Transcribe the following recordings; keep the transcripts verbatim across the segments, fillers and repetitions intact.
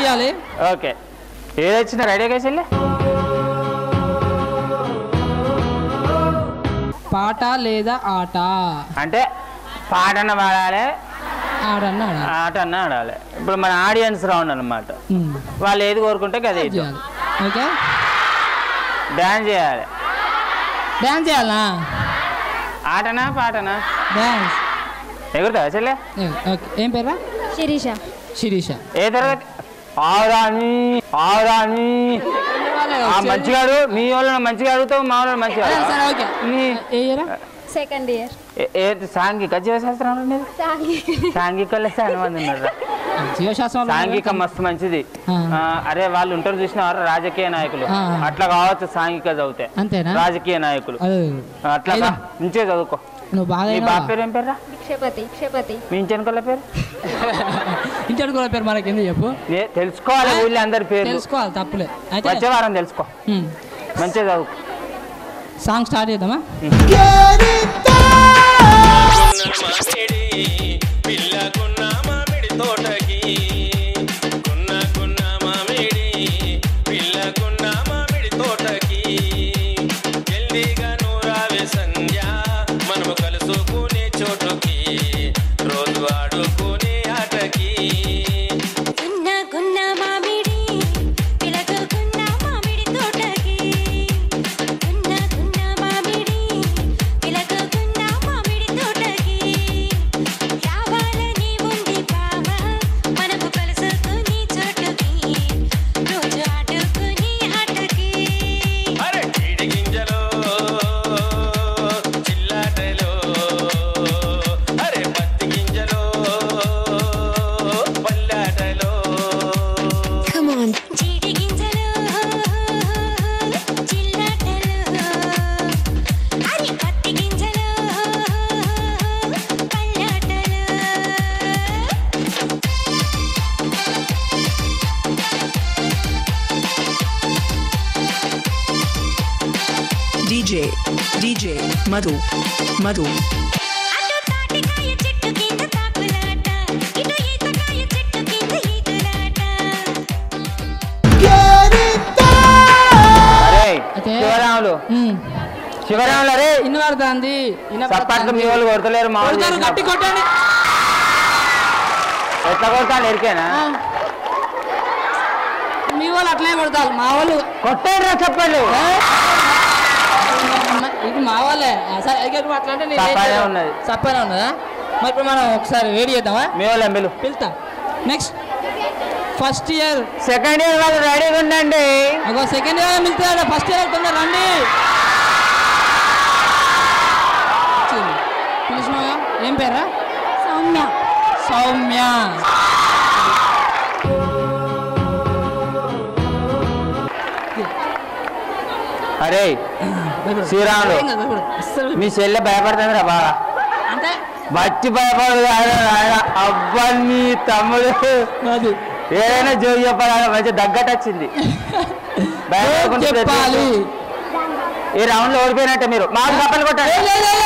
చేయాలి ఓకే ఏది వచ్చిన రెడీగా చెల్లి పాట లేదా ఆట అంటే పాటన్న పాడాలి ఆడన్న ఆడాలి ఆట అన్న ఆడాలి ఇప్పుడు మన ఆడియన్స్ రౌండ్ అనమాట వాళ్ళు ఏది కోరుకుంటే అదే చేయాలి ఓకే డాన్స్ చేయాలి డాన్స్ చేయాలా ఆటనా పాటనా డాన్స్ ఎగురుతావా చెల్లె ఓకే ఏం పేరా శిరీష శిరీష ఏ తరగతి ఆరాని ఆరాని మంచిగాడు మీ వాళ్ళని మంచిగా అడుగుతావు మా వాళ్ళని మంచిగా సెకండ్ ఇయర్ సాంఘిక జీవశాస్త్రం అనేది సాంఘికల్లో చాలా మంది ఉన్నారు జీవశాస్త్రం సాంఘిక మస్తు మంచిది అరే వాళ్ళు ఉంటారు చూసినవారు రాజకీయ నాయకులు అట్లా కావచ్చు సాంఘిక చదివితే అంతేనా రాజకీయ నాయకులు అట్లా నుంచే చదువుకో నువ్వు బాగా మీ బాబు పేరు ఏం పేరు క్షపతి క్షపతి మీ ఇంచనుకోళ్ళ పేరు ఇంచనుకోళ్ళ పేరు మనకి ఎందుకు చెప్పు తెలుసుకోవాలి ఊళ్ళో అందరి పేరు తెలుసుకోవాలి తప్పులే వచ్చే వారం తెలుసుకో మంచిగా చదువుకో సాంగ్ స్టార్ట్ చేద్దామా D J D J Madhu Madhu Sivaramulu Sivaramulu అరే ఇన్ని పడుతుంది చప్పట్లు మీ వాళ్ళు కొడతలేరు మా వాళ్ళు గట్టి కొట్టండి ఎట్లా కొడతాను ఎరికేనా మీ వాళ్ళు అట్లనే కొడతారు మా వాళ్ళు కొట్టారు చప్పట్లు ఇది మా వాళ్ళే అట్లాంటే ఉన్నది చప్పనే ఉన్నదా మరి ఇప్పుడు మనం ఒకసారి వేడి చేద్దామా మీ వాళ్ళు పిలు పిలుతా next first year second year వాళ్ళు రెడీగా ఉండండి ఒక సెకండ్ ఇయర్ మిగతా ఫస్ట్ ఇయర్ అవుతుందా రండి పిలిచినావా ఏం పేరా సౌమ్య సౌమ్య అరే శ్రీరాములు మీ చెల్లె భయపడుతుంది రా బాగా అంటే బట్టి భయపడదు అబ్బా నీ తమ్ముడు ఏదైనా జోగి చెప్పాలి మంచి దగ్గట్టు వచ్చింది చెప్పాలి ఈ రౌండ్ లో ఓడిపోయినట్టే మీరు మా కప్పలు కొట్టాలి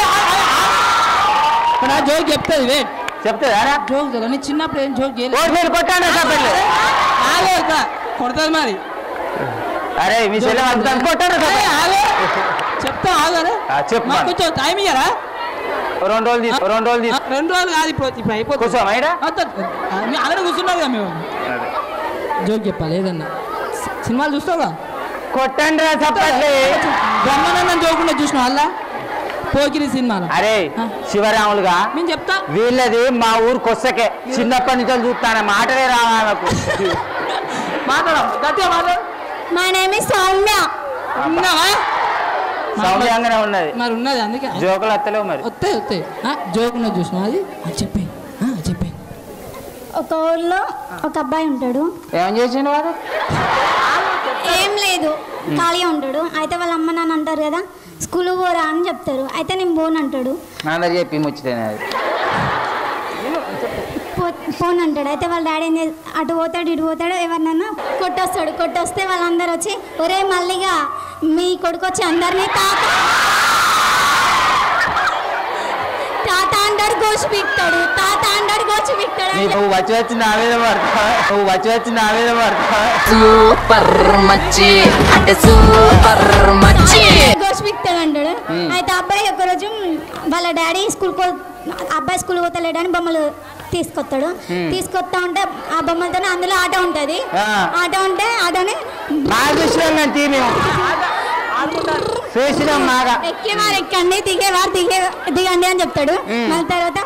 జోక్ చెప్తుంది వెయిట్ చెప్తుందా జోక్ నీ చిన్నప్పుడు ఏం జోక్ మీరు కొట్టాను కప్పలు కొడతారు మరి అరే మీ చెల్లె కొట్టారు చెప్తా ఆగరే చెప్పు కొంచెం టైం ఇయ్యరా రెండు రోజులు తీసు రెండు రోజులు తీసు రెండు రోజులు కాదు ఇప్పుడు ఇప్పుడు అయిపోతుంది కూర్చోమా అందరూ కూర్చున్నారు కదా మేము జోక్ చెప్పాలి ఏదన్నా సినిమాలు చూస్తావుగా కొట్టండి రా చెప్పట్లే బ్రహ్మానందం జోకుండా చూసినావు అలా పోకిరి సినిమాలో అరే శివరాములుగా నేను చెప్తా వీళ్ళది మా ఊరు కొత్తకే చిన్నప్పటి నుంచి చూస్తాను మాటలే రావాలకు మాట్లాడ గట్టిగా మాట్లాడు మై నేమ్ ఇస్ సౌమ్య ఉన్నావా సౌమ్యంగానే ఉన్నది మరి ఉన్నది అందుకే జోకులు వస్తలేవు మరి వస్తాయి వస్తాయి జోక్ ఉన్నది చూసినా అది చెప్పే చెప్పే ఒక ఊర్లో ఒక అబ్బాయి ఉంటాడు ఏం చేసిండు వాడు ఏం లేదు ఖాళీగా ఉంటాడు అయితే వాళ్ళ అమ్మ నాన్న అంటారు కదా స్కూల్ పోరా అని చెప్తారు అయితే నేను పోను అంటాడు అందరు చెప్పి ముచ్చితేనే అది ఫోన్ అంటాడు అయితే వాళ్ళ డాడీ ఏం అటు పోతాడు ఇటు పోతాడు ఎవరినన్నా కొట్టొస్తాడు కొట్టొస్తే వాళ్ళందరూ వచ్చి ఒరే మళ్ళీగా మీ కొడుకు వచ్చి అందరినీ తాత తాత అంటాడు గోచి పిక్తాడు, తాత అంటాడు గోచి పిక్తాడు. నువ్వు వచ్చి వచ్చి నా మీద పడతా, నువ్వు వచ్చి వచ్చి నా మీద పడతా. సూపర్ మచ్చి అంటే సూపర్ మచ్చి గోచి పిక్తాడు అంటాడు. అయితే అబ్బాయి ఒకరోజు వాళ్ళ డాడీ స్కూల్ అబ్బాయి స్కూల్ పోతలేడని బొమ్మలు తీసుకొస్తాడు. తీసుకొస్తా ఉంటే ఆ బొమ్మలతో అందులో ఆట ఉంటది. ఆట ఉంటే ఆటని ఎక్కేవారు ఎక్కండి, దిగేవారు దిగే దిగండి అని చెప్తాడు. మళ్ళీ తర్వాత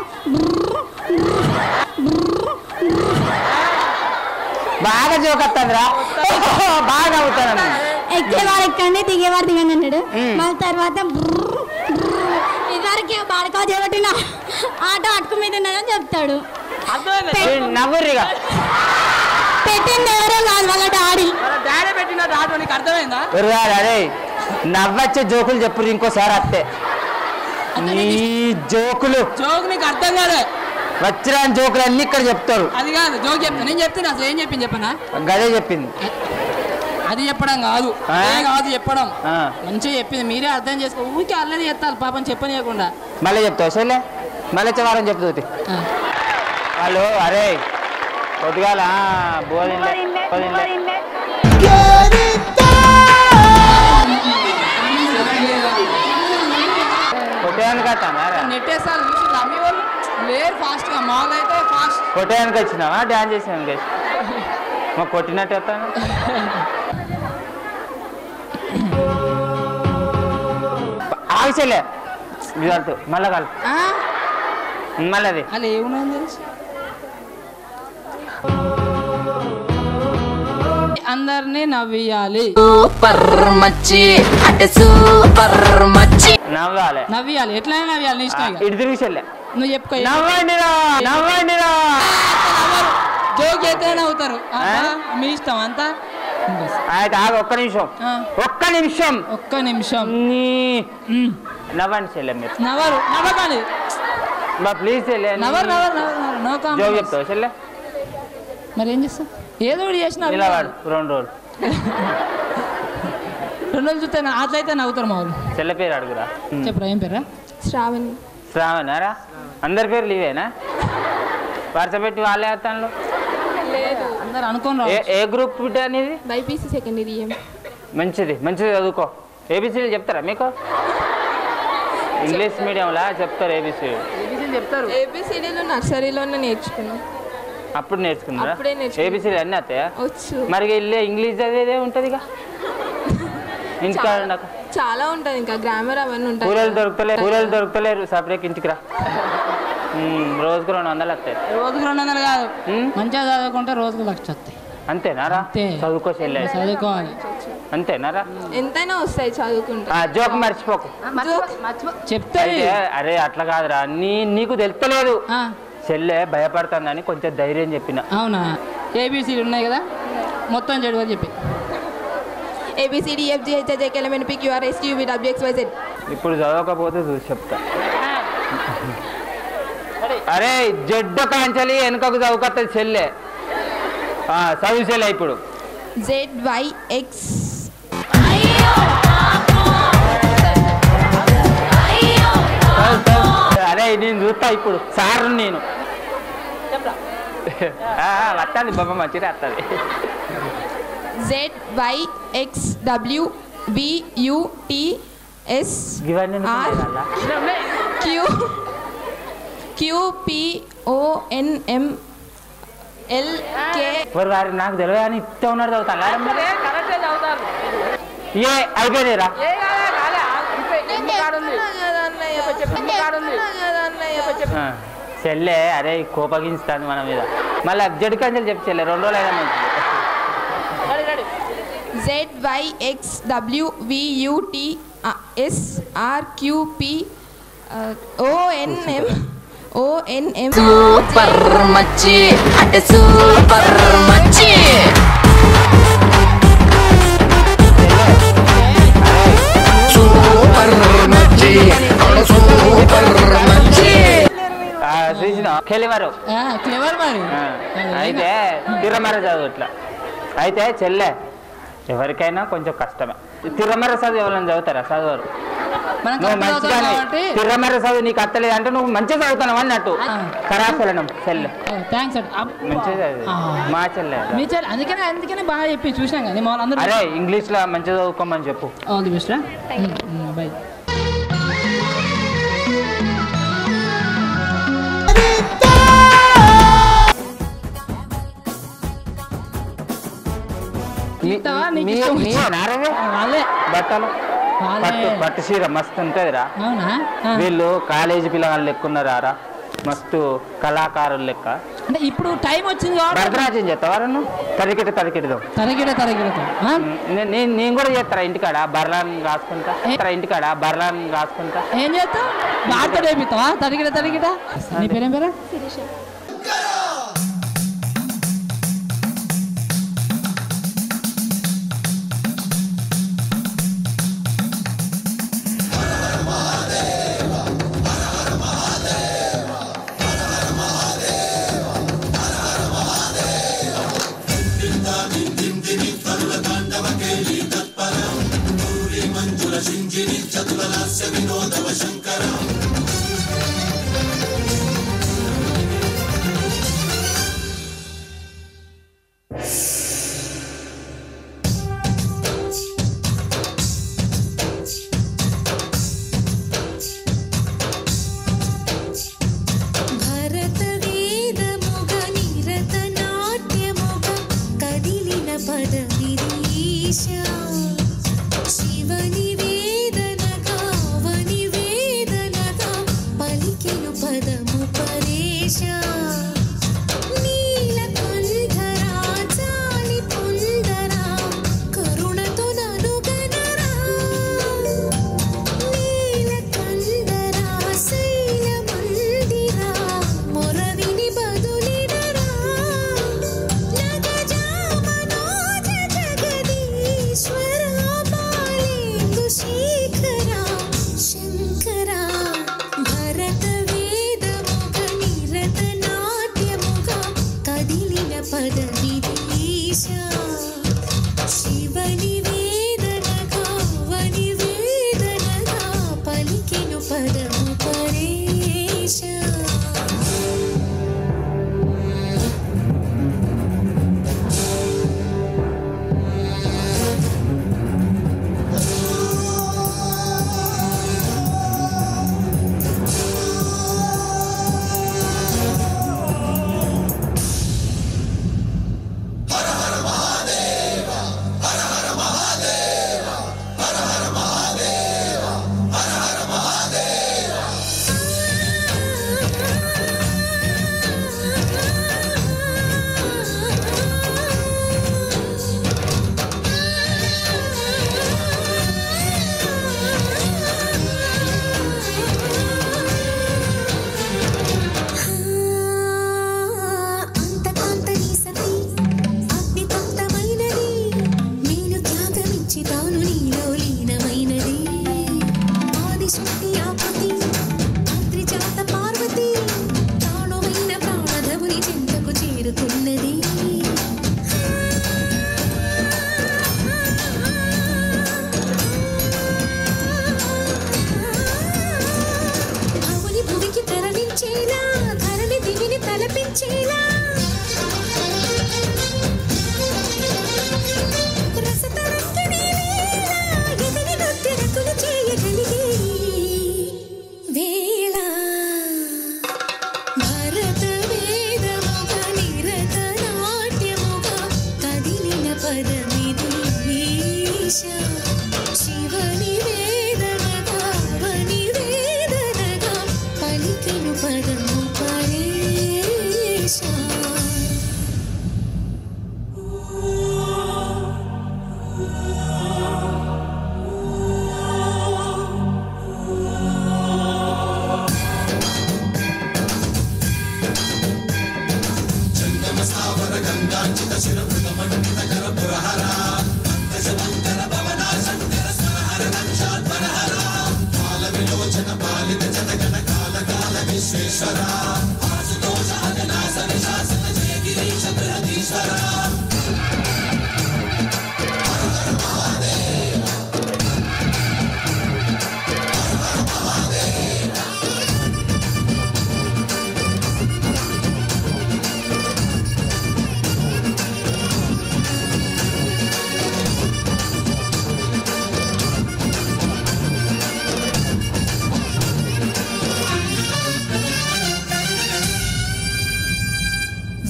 బాగా జోకత్తాదిరా, బాగా అవుతాను. ఎక్కేవారు ఎక్కండి, దిగేవారు దిగండి అంటాడు. మళ్ళీ తర్వాత ఇదివరకు బాడకా చేయబట్టిన ఆట అటుకు మీద ఉన్నదని చెప్తాడు. నవ్వురిగా పెట్టింది ఎవరో కాదు వాళ్ళ డాడీ. డాడీ పెట్టిన ఆటో నీకు అర్థమైందా? అరే నవ్వచ్చే జోకులు చెప్పు ఇంకోసారి అత్తే. నీ జోకులు జోక్ నీకు అర్థం కాలే. వచ్చిన జోకులు అన్ని ఇక్కడ చెప్తారు. అది కాదు జోక్ చెప్తాను. నేను చెప్తాను అసలు ఏం చెప్పింది చెప్పనా? గదే చెప్పింది. అది చెప్పడం కాదు, కాదు చెప్పడం మంచిగా చెప్పింది. మీరే అర్థం చేసుకో. ఊరికి అల్లరి చెప్తారు పాపం చెప్పనీయకుండా. మళ్ళీ చెప్తావు సరే, మళ్ళీ వారం చెప్తుంది వాళ్ళు. అరే కొద్దిగాల బోధిండే బోధిండే కొట్టేయానికి వస్తానా? నెట్టేసారి అమ్మి వాళ్ళు లేరు ఫాస్ట్ గా. మామూలు అయితే ఫాస్ట్. కొట్టేయానికి వచ్చినావా డ్యాన్స్ చేసాను వచ్చి మా కొట్టినట్టు వస్తాను. ఆగిసేలే ఇదంతా మళ్ళా కాదు మళ్ళీ అది అలా ఏమున్నది తెలుసు. అందరినీ నవ్వియాలి. సూపర్ మచ్చి అంటే సూపర్ మచ్చి నవ్వాలి నవ్వియాలి. ఎట్లయినా నవ్వియాలి. నీ ఇష్టం. ఇటు తిరిగి చెల్లె నువ్వు చెప్పుకో. నవ్వండిరా నవ్వండిరా. జోక్ అయితే నవ్వుతారు, మీ ఇష్టం అంతా. అయితే ఆగు ఒక్క నిమిషం, ఒక్క నిమిషం ఒక్క నిమిషం నవ్వండి చెల్లె. మీరు నవ్వరు నవ్వకాలి బా ప్లీజ్ చెల్లె. నవ్వరు నవ్వరు నవ్వరు నో కామెంట్. జోక్ చెప్తావు చెల్లె? మరి ఏం చేస్తావు? ఏదో ఒకటి చేసిన నిలవాడు రెండు రోజులు రెండు రోజులు చూస్తే అట్లయితే నవ్వుతారు మా వాళ్ళు. చెల్లె పేరు అడుగురా. చెప్పరా ఏం పేరా? శ్రావణి. శ్రావణారా? అందరి పేరు లీవేనా? వరుస పెట్టి వాళ్ళే వస్తాను. అందరు అనుకోని ఏ గ్రూప్ బిడ్డ అనేది? BiPC second year. మంచిది మంచిది చదువుకో. ఏబిసిడీలు చెప్తారా మీకు? ఇంగ్లీష్ మీడియంలా చెప్తారు ఏబిసిడీ చెప్తారు. ఏబిసిడీలు నర్సరీలోనే నేర్చుకున్నాం. అప్పుడు నేర్చుకున్నారా? అప్పుడే నేర్చుకున్నా. ఏబిసిడీ అన్నీ వస్తాయా? వచ్చు. మరి ఇల్లే ఇంగ్లీష్ చదివేదే ఉంటుంది ఇక ఇంటికాడ ఉండక. చాలా ఉంటుంది, ఇంకా గ్రామర్ అవన్నీ ఉంటాయి. కూరలు దొరుకుతలేరు కూరలు దొరుకుతలేరు సపరేట్ ఇంటికి రా. రోజుకు రెండు వందలు వస్తాయి. రోజుకు రెండు వందలు కాదు, మంచిగా చదువుకుంటే రోజుకు లక్ష వస్తాయి. అంతేనారా? చదువుకో చెల్లె. చదువుకోవాలి అంతేనారా? ఎంతైనా వస్తాయి చదువుకుంటే. జోక్ మర్చిపోకు. చెప్తే అరే అట్లా కాదురా, నీ నీకు తెలుస్తలేదు. చెల్లె భయపడుతుందని కొంచెం ధైర్యం చెప్పిన. అవునా? ఏబిసిడి ఉన్నాయి కదా మొత్తం చెడు అని చెప్పి. A B C D F G H I J K L M N P Q R S T U V W X Y Z. ఇప్పుడు చదవకపోతే చూసి చెప్తా. అరే జడ్డ కాంచలి వెనుకకు చదువుకొస్తుంది చెల్లె. చదువు చెల్లె ఇప్పుడు. జెడ్ వై ఎక్స్ అరే నేను చూస్తా ఇప్పుడు సార్. నేను వస్తుంది బాబా మంచిగా వస్తుంది. Z Y X W B U T S R Q Q P O N M L K. వారు నాకు తెలియదు అని ఇస్తే ఉన్నారు చదువుతాను. ఏ అయిపోయినారా? చెల్లె అరే కోపగించుతాను మన మీద. మళ్ళీ జడ్డు కంచెలు చెప్పి చెల్లె రెండు రోజులు అయినా మంచిది. Z Y X W V U T S R Q P O N M O N M. Super మచ్చి అంటే సూపర్ మచ్చి. సూపర్ మచ్చి సూపర్ మచ్చి. కెలివారు క్లెవర్ మరి. అయితే తిరమర చదువు ఇట్లా. అయితే చెల్లె ఎవరికైనా కొంచెం కష్టమే. తిరమర చదువు ఎవరైనా చదువుతారా? చదవరు. మనం నువ్వు కరెక్ట్ మంచిగా చదువుతాం కాబట్టి తిర్రమర్ర చదువు నీకు అత్తలేదు అంటే నువ్వు మంచిగా చదువుతావు అన్నట్టు కరాసలనం చెల్లె థ్యాంక్స్ అండి అబ్బా. మంచిగా ఆ. మా చెల్లె మీ చెల్లి అందుకనే అందుకనే బాగా చెప్పి చూసినాం కదా మా వాళ్ళందరూ అరే ఇంగ్లీష్ లో మంచిగా చదువుకోమని చెప్పు. ఆల్ ది బెస్ట్ రా బై. ఇస్తావా? నీకు ఇష్టం వచ్చి- వాళ్ళే బట్టలు వాళ్ళే. పట్టు పట్టు చీర మస్తు ఉంటుందిరా. అవునా ఆ. వీళ్ళు కాలేజీ పిల్లగాళ్ళు లెక్కున్నారా మస్తు కళాకారులు లెక్క. అంటే ఇప్పుడు టైం వచ్చింది కాబట్టి భరతనాట్యం చేస్తావా నువ్వు? తరికిట తరికిడదాం తరగిడ తరగిడతో నేను కూడా చేస్తారా ఇంటికాడ బర్రాన్ని రాసుకుంటా ఇంటికాడ బర్రాన్ని రాసుకుంటా. ఏం చేస్తావు? వాడితో వేపిస్తావా తరిగిడ తరిగిడ? నీ పేరేం పేరా?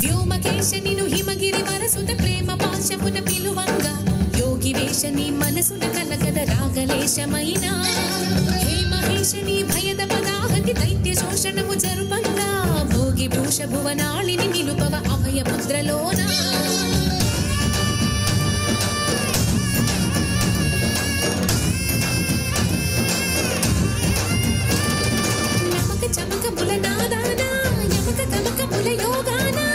వ్యోమకేశ నిను హిమగిరి వరసుత ప్రేమ పాశమున పిలువంగా యోగి వేషని మనసున కలగద రాగలేశమైన హే మహేశని భయద పదాహతి దైత్య శోషణము జరుపంగా భోగి భూష భువనాళిని నిలుపవ అభయ ముద్రలోన నమక చమక ముల నాదానా యమక తమక ముల యోగానా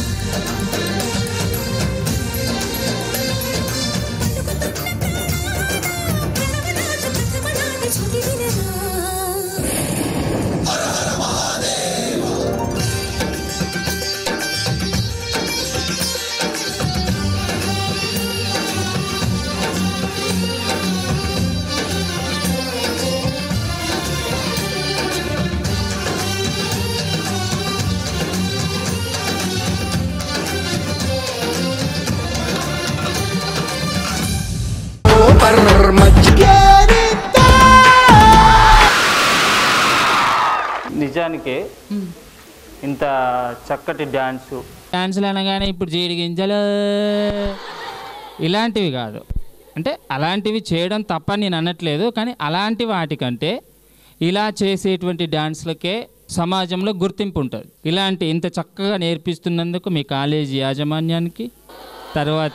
నిజానికి ఇంత చక్కటి డ్యాన్సు డ్యాన్సులు అనగానే ఇప్పుడు జీడి గింజలు ఇలాంటివి కాదు. అంటే అలాంటివి చేయడం తప్పని నేను అనట్లేదు, కానీ అలాంటి వాటికంటే ఇలా చేసేటువంటి డ్యాన్స్లకే సమాజంలో గుర్తింపు ఉంటుంది. ఇలాంటి ఇంత చక్కగా నేర్పిస్తున్నందుకు మీ కాలేజీ యాజమాన్యానికి, తర్వాత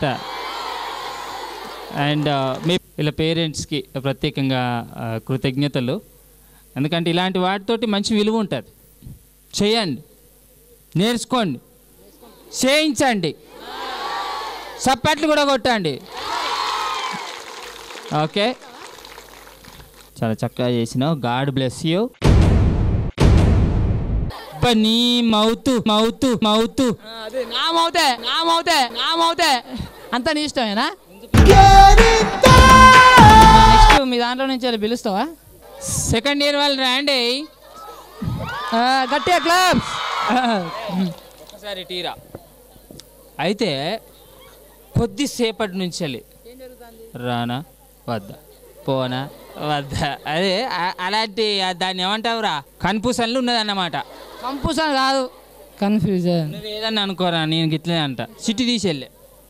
అండ్ మీ ఇలా పేరెంట్స్కి ప్రత్యేకంగా కృతజ్ఞతలు. ఎందుకంటే ఇలాంటి వాటితోటి మంచి విలువ ఉంటుంది. చేయండి, నేర్చుకోండి, చేయించండి, సప్పట్లు కూడా కొట్టండి. ఓకే, చాలా చక్కగా చేసినావు. God bless you. నీ మౌత్ మౌత్ మౌత్ అదే నా మౌతే నా మౌతే నా మౌతే అంతా నీ ఇష్టమేనా? నెక్స్ట్ మీ దాంట్లో నుంచి వెళ్ళి పిలుస్తావా? సెకండ్ ఇయర్ వాళ్ళు రండి, గట్టిగా క్లబ్స్ ఒకసారి టీరా. అయితే కొద్దిసేపటి నుంచి వెళ్ళి రానా వద్దా, పోనా వద్దా, అదే అలాంటి దాన్ని ఏమంటావురా కన్ఫ్యూజన్లు ఉన్నదన్నమాట. కన్ఫ్యూజన్ కాదు, కన్ఫ్యూజన్. నువ్వు ఏదన్నా అనుకోరా, నేను గిట్లే అంట. సిటీ తీసేళ్ళే.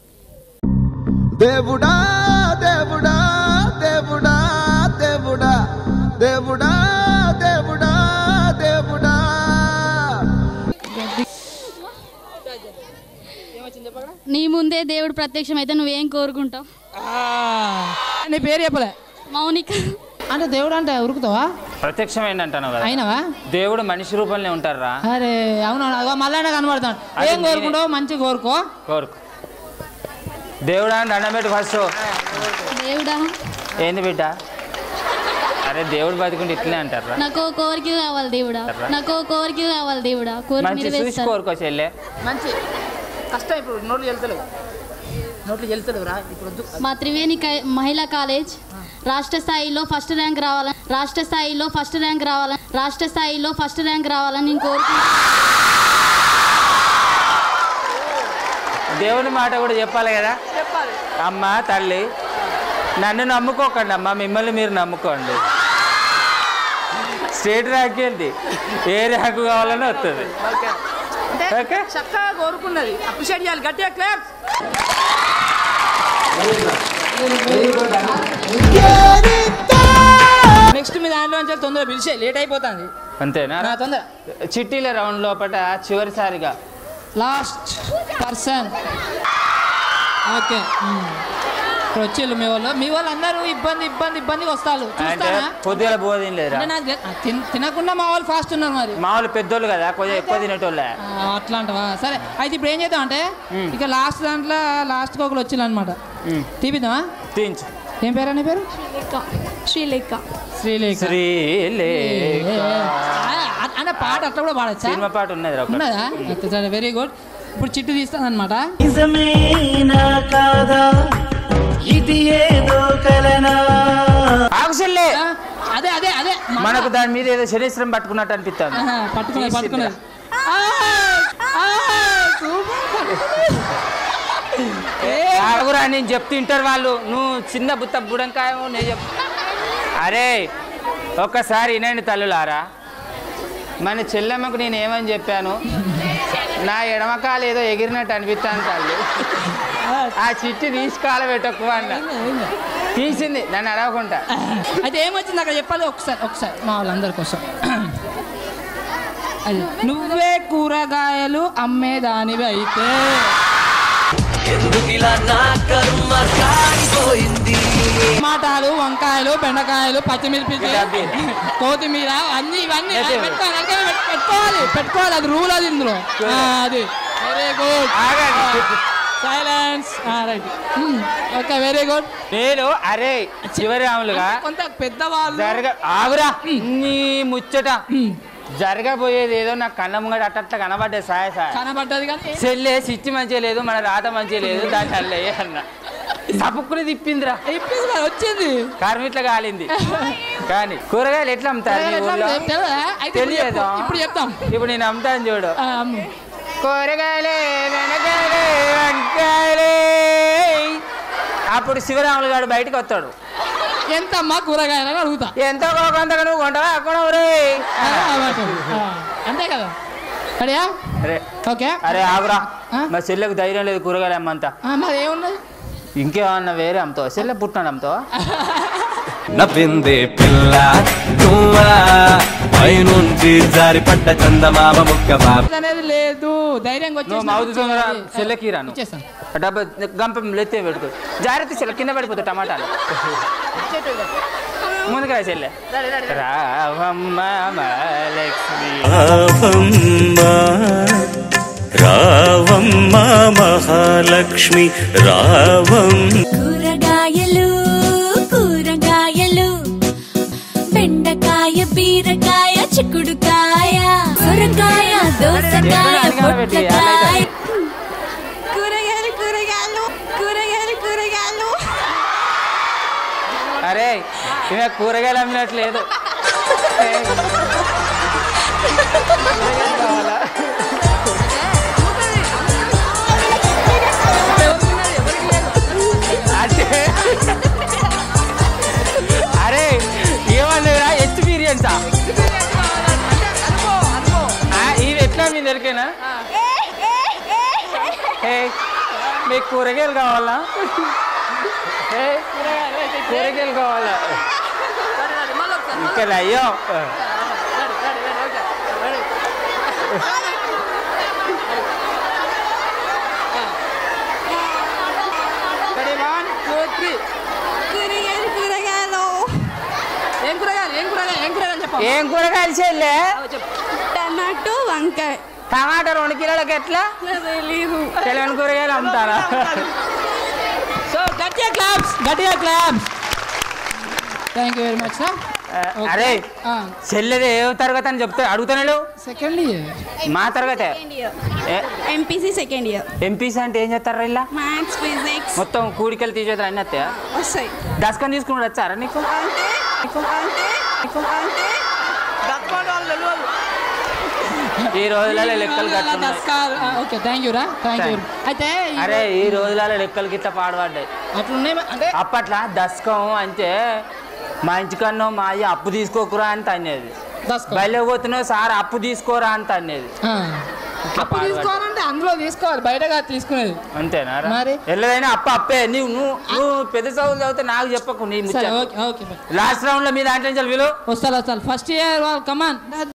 దేవుడా దేవుడా దేవుడా దేవుడా దేవుడా దేవుడా దేవుడా. నీ ముందే దేవుడు ప్రత్యక్షం అయితే నువ్వేం కోరుకుంటావు? నీ పేరు చెప్పలే. మౌనిక. అంటే దేవుడు అంటే ఉరుకుతావా? ప్రత్యక్షమైందంటాను కదా. అయినవా? దేవుడు మనిషి రూపంలో ఉంటారా? అరే అవునవును, అదో మళ్ళీ కనబడతాను. ఏం కోరుకుంటావు? మంచి కోరుకో. కోరుకో. దేవుడా దండం పెట్టు ఫస్ట్. దేవుడా ఏంది బిడ్డ? అరే దేవుడు బతికుంటే ఇట్లనే అంటారా? నాకు కోరిక కావాలి దేవుడా, నాకు కోరిక కావాలి దేవుడా. మంచి చూసి కోరుకో చెల్లె. మంచి కష్టం ఇప్పుడు నోట్లు వెళ్తలేవు, నోట్లు వెళ్తలేవు రా ఇప్పుడు. మా త్రివేణి మహిళా కాలేజ్ రాష్ట్ర స్థాయిలో ఫస్ట్ ర్యాంక్ రావాలని రాష్ట్ర స్థాయిలో ఫస్ట్ ర్యాంక్ రావాలని రాష్ట్ర స్థాయిలో ఫస్ట్ ర్యాంక్ రావాలని నేను కోరుకుంటున్నాను. దేవుని మాట కూడా చెప్పాలి కదా. అమ్మ తల్లి నన్ను నమ్ముకోకండి అమ్మ, మిమ్మల్ని మీరు నమ్ముకోండి. స్టేట్ ర్యాంక్ ఏంటి, ఏ ర్యాంకు కావాలని వస్తుంది. ఓకే, చక్కగా కోరుకున్నది అప్రిషియేట్ చేయాలి. గట్టిగా క్లాప్స్. నెక్స్ట్ మీ దాంట్లో నుంచి తొందరగా పిలిచే, లేట్ అయిపోతుంది. అంతేనా? తొందర చిట్టీల రౌండ్ లోపల చివరిసారిగా లాస్ట్ పర్సన్. ఓకే, ఇప్పుడు వచ్చేళ్ళు మీ వాళ్ళు మీ వాళ్ళు అందరూ ఇబ్బంది ఇబ్బంది ఇబ్బందిగా వస్తారు. కొద్దిగా బోధం లేదా? తినకుండా మా వాళ్ళు ఫాస్ట్ ఉన్నారు. మరి మా వాళ్ళు పెద్దోళ్ళు కదా, కొద్దిగా ఎక్కువ తినేటోళ్ళే. అట్లా అంటవా? సరే అయితే ఇప్పుడు ఏం చేద్దాం అంటే ఇక లాస్ట్ దాంట్లో లాస్ట్ ఒకరు వచ్చింది అనమాట. తీపిద్దామా? తీయించు. ఏం పేరు అని పేరు? శ్రీలేఖ. శ్రీలేఖ. శ్రీలేఖ అన్న పాట అట్లా కూడా పాడచ్చా? సినిమా పాట ఉన్నది ఉన్నదా? సరే, వెరీ గుడ్. ఇప్పుడు చిట్టు తీస్తాను అనమాట. అదే అదే అదే మనకు దాని మీద ఏదో శరీరం పట్టుకున్నట్టు అనిపిస్తాను. పట్టుకున్నది పట్టుకున్నది నేను చెప్తుంటారు వాళ్ళు, నువ్వు చిన్న బుత్త బుడంకాయ నేను చెప్. అరే ఒక్కసారి వినండి తల్లులారా, మన చెల్లెమ్మకు నేను ఏమని చెప్పాను? నా ఎడమకాలు ఏదో ఎగిరినట్టు అనిపిస్తాను తల్లి. ఆ చిట్టి తీసి కాల పెట్టకు అన్న తీసింది నన్ను అడగకుండా. అయితే ఏమొచ్చింది అక్కడ చెప్పాలి ఒకసారి ఒకసారి మా వాళ్ళందరి కోసం. అది నువ్వే కూరగాయలు అమ్మేదానివి అయితే టమాటాలు, వంకాయలు, బెండకాయలు, పచ్చిమిర్చి, కొత్తిమీర అన్ని ఇవన్నీ పెట్టుకోవాలి పెట్టుకోవాలి పెట్టుకోవాలి అది రూల్ అది ఇందులో. అది very good. Silence. Right. Okay very good. నేను అరే చివరి ఆములుగా కొంత పెద్దవాళ్ళు జరగ ఆగురా నీ ముచ్చట జరగబోయేది ఏదో నాకు కళ్ళ ముంగట అట్ట కనబడ్డది. సాయ సాయ కనబడ్డది కానీ చెల్లే సిచ్చి మంచిగా లేదు, మన రాత మంచిగా లేదు, దాని అల్లే అన్న తప్పుకుని తిప్పిందిరా వచ్చింది కార్మిట్ల కాలింది. కానీ కూరగాయలు ఎట్లా అమ్ముతారు తెలియదు. ఇప్పుడు చెప్తాం. ఇప్పుడు నేను అమ్ముతాను చూడు. కూరగాయలే వెనకాయలే వంకాయలే. అప్పుడు శివరాములు గారు బయటకు వస్తాడు. ఎంత అమ్మా కూరగాయలని అడుగుతా. ఎంతో కొంతగా నువ్వు కొంటవా అక్కడ అంతే కదా. అడియా అరే ఓకే. అరే ఆగురా మా చెల్లెకు ధైర్యం లేదు కూరగాయలు అమ్మంతా. మరి ఏమున్నది ఇంకేమన్నా వేరే అమ్ముతావా? చెల్లె పుట్టినాడు అమ్ముతావా? నవ్విందే పిల్ల నువ్వా పైనుంచి జారి పడ్డ చందమామ ముక్క అనేది లేదు. ధైర్యంగా వచ్చి చెల్లెకి రాను డబ్బా గంప లెత్తే పెట్టుకో జాగ్రత్త. చెల్ల కింద పడిపోతావు టమాటాలు. ముందుగా చెల్లె రావమ్మ లక్ష్మి రావమ్మ మహాలక్ష్మి రావం. కూరగాయలు కూరగాయలు బెండకాయ, బీరకాయ, చిక్కుడుకాయ, సొరకాయ, దోసకాయ, పొట్లకాయ. కూరగాయలు కూరగాయలు కూరగాయలు కూరగాయలు. అరే ఇవే కూరగాయలు అమ్మినట్లేదు. అరే ఏమన్నా ఎక్స్పీరియన్సా ఇది ఎట్లా మీ దొరికేనా? మీకు కూరగాయలు కావాలా? కూరగాయలు కావాలా? ఇక్కడ అయ్యో కూరగాయలు కూరగాయలు ఏం కూరగాయలు ఏం కూరగాయలు ఏం కూరగాయలు చెప్పు. ఏం కూరగాయలు చెల్లె? టమాటో, వంకాయ. టమాటా రెండు కిలోలకి ఎట్లా తెలీదు. తెలియని కూరగాయలు అమ్ముతారా? సో గట్టిగా క్లాప్స్ గట్టిగా claps. Thank you very much sir. అరే చెల్లెది ఏ తరగతి అని చెప్తే అడుగుతాను. సెకండ్ ఇయర్ మా తరగతి ఎంపీసీ సెకండ్ ఇయర్. ఎంపీసీ అంటే ఏం చేస్తారా? ఇలా మ్యాథ్స్, ఫిజిక్స్ మొత్తం కూడికలు తీసేస్తారు అన్నీ వస్తాయా? వస్తాయి. దస్కం తీసుకుని వచ్చారా నీకు? ఈ రోజులలో లెక్కలు ఓకే థ్యాంక్ యూ రా థ్యాంక్ యూ. అయితే అరే ఈ రోజులలో లెక్కలు గిట్లా పాడుపడ్డాయి. అట్లున్నాయి అంటే అప్పట్లో దస్కం అంటే మా ఇంటి కన్నా మా అయ్య అప్పు తీసుకోకురా అని తనేది. బయలు పోతున్నావు సార్ అప్పు తీసుకోరా అని తనేది. అప్పు తీసుకోవాలంటే అందులో తీసుకోవాలి బయటగా తీసుకునేది అంతేనా? ఎల్లదైనా అప్ప అప్పే. నువ్వు నువ్వు నువ్వు పెద్ద చదువులు చదివితే నాకు చెప్పకు. నీ లాస్ట్ రౌండ్ లో మీ దాంట్లో విలువ వస్తారు వస్తారు ఫస్ట్ ఇయర్ కమాన్.